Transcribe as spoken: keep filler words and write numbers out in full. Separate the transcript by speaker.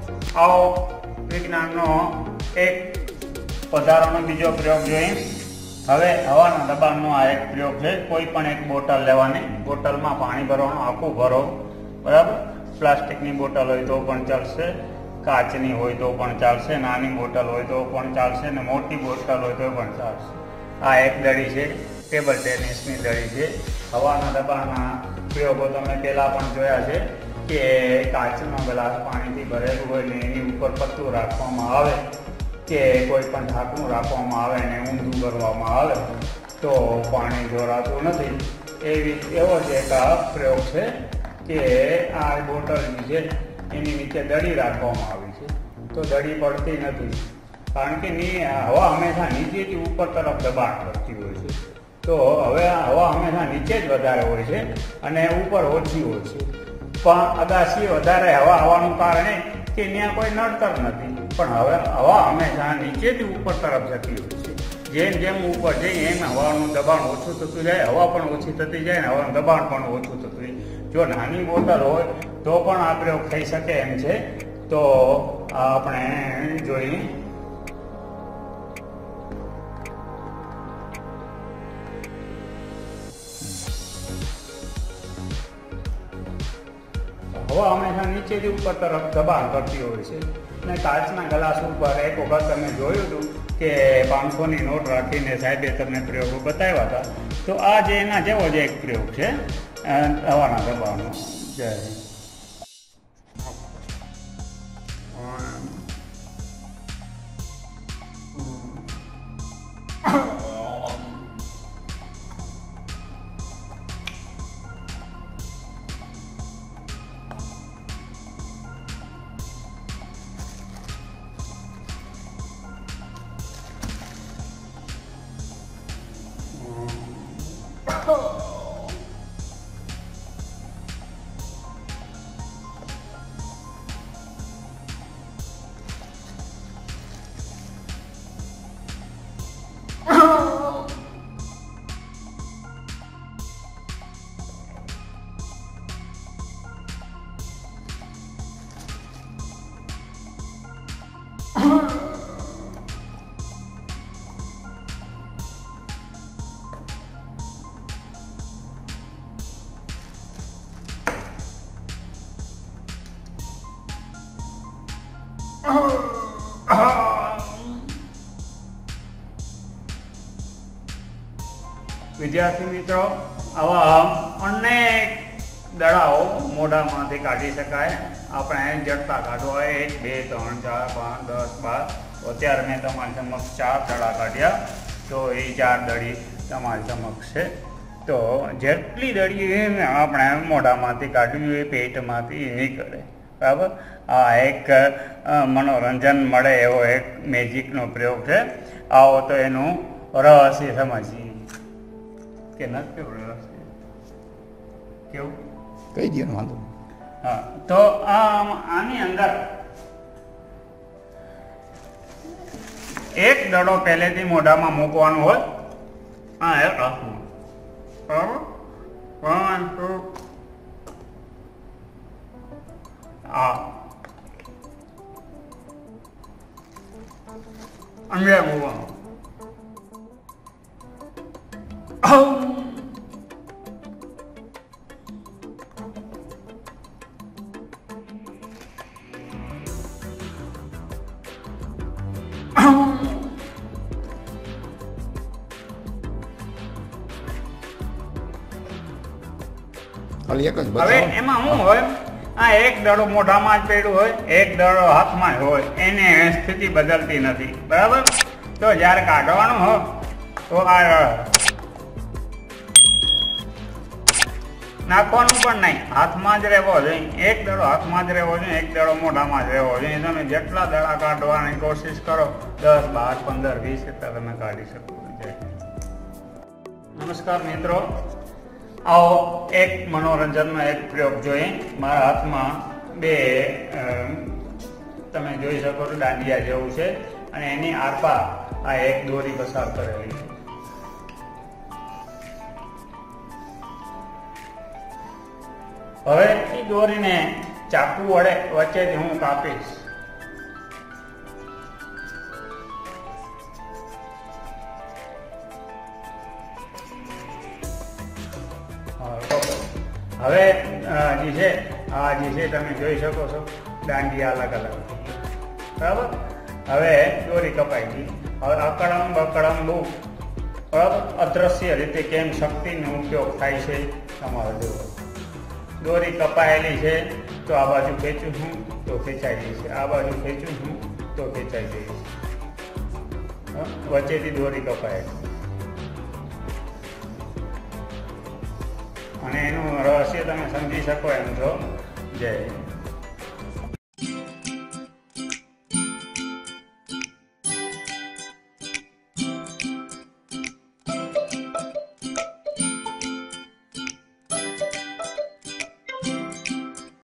Speaker 1: आओ विज्ञानનો એક વધારાનો બીજો પ્રયોગ જોઈએ। હવે હવાના દબાણનો આ એક પ્રયોગ છે। કોઈ પણ એક બોટલ લેવાની, બોટલમાં પાણી ભરવાનું, આખું ભરો, બરાબર। પ્લાસ્ટિકની બોટલ હોય તો પણ ચાલશે, કાચની હોય તો પણ ચાલશે, નાની બોટલ હોય તો પણ ચાલશે ને મોટી બોટલ હોય તો પણ ચાલશે। આ એક દડી છે, ટેબલ ટેનિસની દડી છે। હવાના દબાણના પ્રયોગો તમે પહેલાં પણ જોયા છે કે કાચનો ગ્લાસ પાણીથી ભરેલું હોય ને એની ઉપર પત્તું રાખવામાં આવે કે કોઈ પણ ઢાંકણું રાખવામાં આવે ને ઊંધું કરવામાં આવે તો પાણી જોરાતું નથી। એવી એવો જ એક આ પ્રયોગ છે કે આ બોટલ છે એની નીચે દડી રાખવામાં આવી છે તો દડી પડતી નથી, કારણ કે ની હવા હંમેશા નીચેથી ઉપર તરફ દબાણ કરતી હોય છે। તો હવે આ હવા હંમેશા નીચે જ વધારે હોય છે અને ઉપર ઓછી હોય છે, પણ અગાસી વધારે હવા આવવાનું કારણે કે ત્યાં કોઈ નડતર નથી, પણ હવે હવા હંમેશા નીચેથી ઉપર તરફ જતી હોય છે। જેમ જેમ ઉપર જઈએ એમ હવાનું દબાણ ઓછું થતું જાય, હવા પણ ઓછી થતી જાય ને હવાનું દબાણ પણ ઓછું થતું જાય। જો નાની બોટલ હોય તો પણ આ પ્રયોગ થઈ શકે એમ છે। તો આપણે જોઈએ हवा हमेशा नीचे ऊपर तरफ दबाण करती हो ने काचना ग्लास पर एक वक्त तमे जोयुं हतुं के पांचसो नी नोट राखीने साहेबे तमने प्रयोगो बताव्या हता। तो आ जे एना जेवो ज एक प्रयोग छे हवाना दबाणनो। जय विद्यार्थी मित्रों, आवा अनेक दड़ाओ मोढामांथी काढी शकाय। आपणे जड़ता काढवा होय एक बे त्रण चार पांच दस बार अत्यारे मैं तमारी समक्ष चार दड़ा काढ्या तो ए चार दड़ी तमारी समक्ष छे। तो जेटली दड़ी आपणे मोढामांथी काढवी होय पेटमांथी निकळे, बराबर। आ एक मनोरंजन मळे एवो एक मेजिकनो प्रयोग छे। आओ तो एनुं रहस्य समजीए के नथी रहस्य केवुं
Speaker 2: कई दियो वांधो।
Speaker 1: हाँ, तो आनी अंदर एक दड़ो पहलेथी मोढामां मूकवानो होय। हाँ एक हाथमां बराबर वन टू आ अंदर मूकवानो હવે એમાં શું હોય, આ એક દડો મોઢામાં જ પડ્યું હોય, એક દડો હાથમાં જ હોય, એને સ્થિતિ બદલતી નથી, બરાબર। તો જ્યારે કાઢવાનું હોય તો આ નાખવાનું પણ નહીં, હાથમાં જ રહેવો જોઈએ। એક દડો હાથમાં જ રહેવો જોઈએ, એક દડો મોઢામાં જ રહેવો જોઈએ। તમે જેટલા દડા કાઢવાની કોશિશ કરો દસ બાર પંદર વીસ એટલા તમે કાઢી શકો। નમસ્કાર મિત્રો, आओ एक मनोरंजन में एक प्रयोग जोईए। मारा हाथ में बे तमे जोई शको छो दांडिया जेवुं छे अने एनी आरपार आ एक दोरी पसार करेली छे। हवे ई दोरीने चाकू वडे वच्चेथी हूँ कापीश હવે જે છે આ જે છે તમે જોઈ શકો છો દાંડિયા અલગ અલગ, બરાબર. હવે દોરી કપાઈ ગઈ. હવે અકળમ બકળમ બહુ બરાબર અદ્રશ્ય રીતે કેમ શક્તિનો ઉપયોગ થાય છે તમારે જોવો. દોરી કપાયેલી છે તો આ બાજુ ખેંચું છું તો ખેંચાઈ જશે, આ બાજુ ખેંચું છું તો ખેંચાઈ જશે, વચ્ચેથી દોરી કપાયેલી. અને એનું રહસ્ય તમે સમજી શકો એમ છો. જય